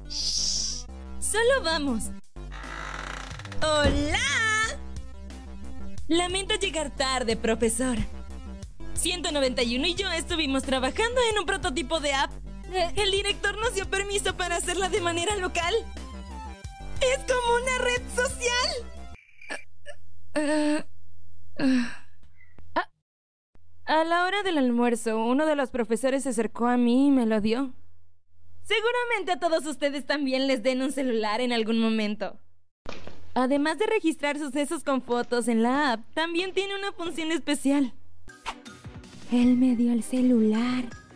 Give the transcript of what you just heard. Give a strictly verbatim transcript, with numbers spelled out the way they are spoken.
Shh. Solo vamos. ¡Hola! Lamento llegar tarde, profesor. ciento noventa y uno y yo estuvimos trabajando en un prototipo de app. El director nos dio permiso para hacerla de manera local. ¡Es como una red social! Uh, uh, uh. Ah, a la hora del almuerzo, uno de los profesores se acercó a mí y me lo dio. Seguramente a todos ustedes también les den un celular en algún momento. Además de registrar sucesos con fotos en la app, también tiene una función especial. Él me dio el celular.